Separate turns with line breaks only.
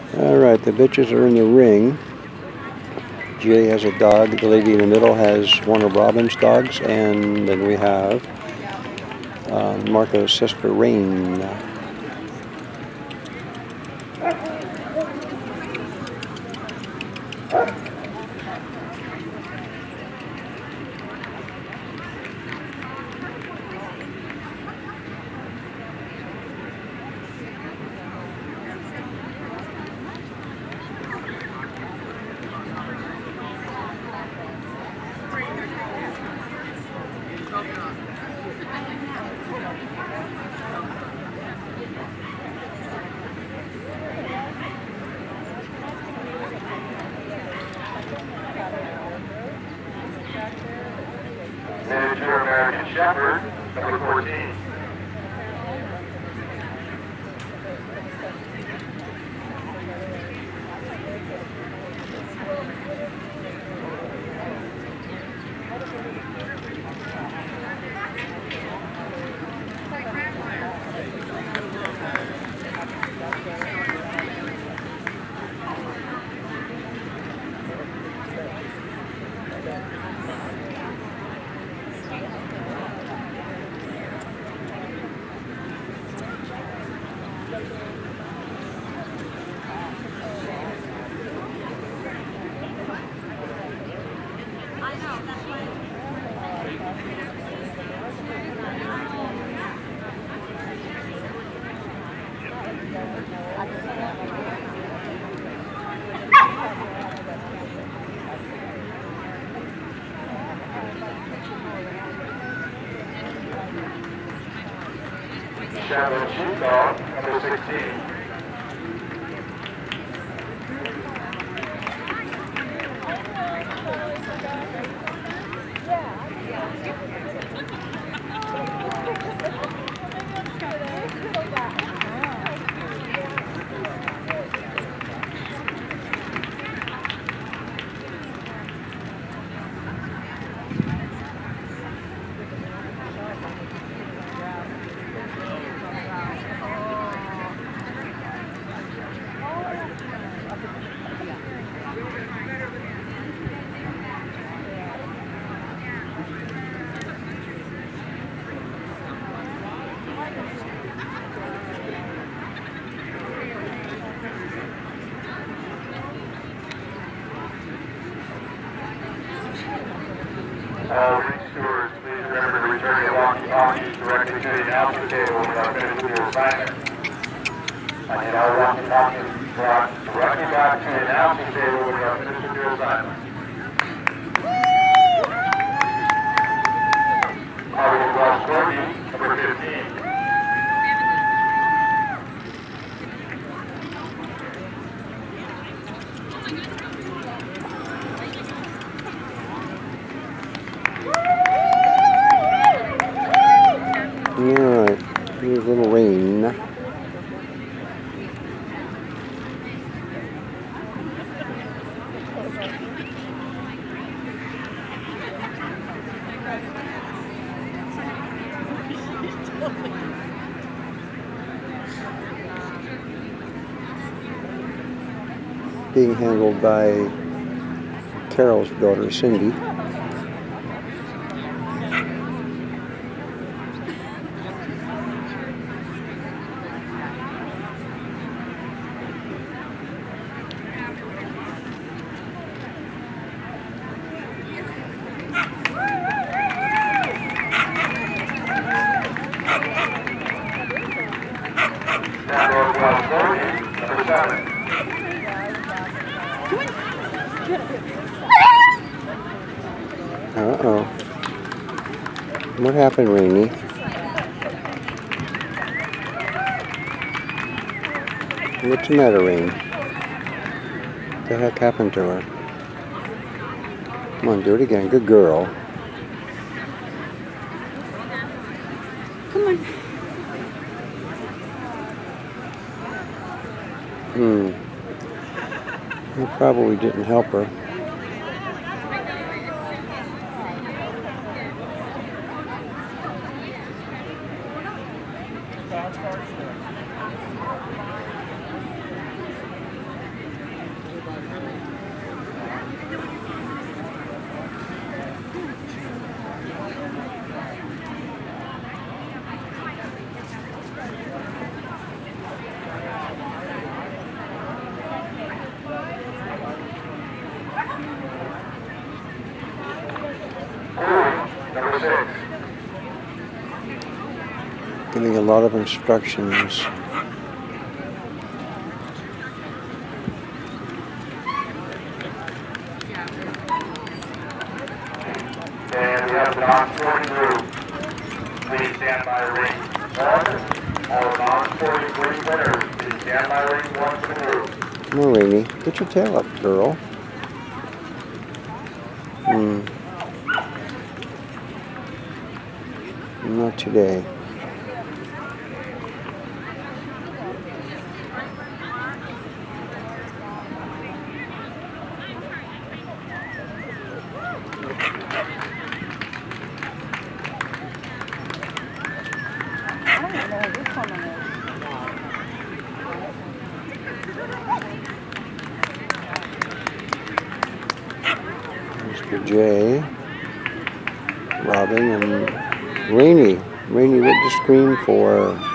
Alright, the bitches are in the ring. Jay has a dog. The lady in the middle has one of Robin's dogs. And then we have Marco's sister, Rain.
Miniature American Shepherd, number 14. Shadow Sheepdog, number 16. All ring stewards, please remember to return your walkie-talkies directly to the announcer table when I'm finished with your assignment. I need all walkie-talkies brought directly back to the announcing table when you're finished with your assignment. Harvey Cross Courtney, number 15.
Alright, here's little Rain. Being handled by Carol's daughter, Cindy. Uh-oh. What happened, Rainy? What's the matter, Rain? What the heck happened to her? Come on, do it again. Good girl.
Come on.
It probably didn't help her. a lot of instructions.
And we have the non-sporting group. Please stand by ring 1. All non-sporting group winners, please stand by ring 1 for the group.
Come on, Rainey. Get your tail up, girl. Not today.
I don't even know who this woman is.
Mr. J, Robin, and Rainey. Rainey, what the screen for?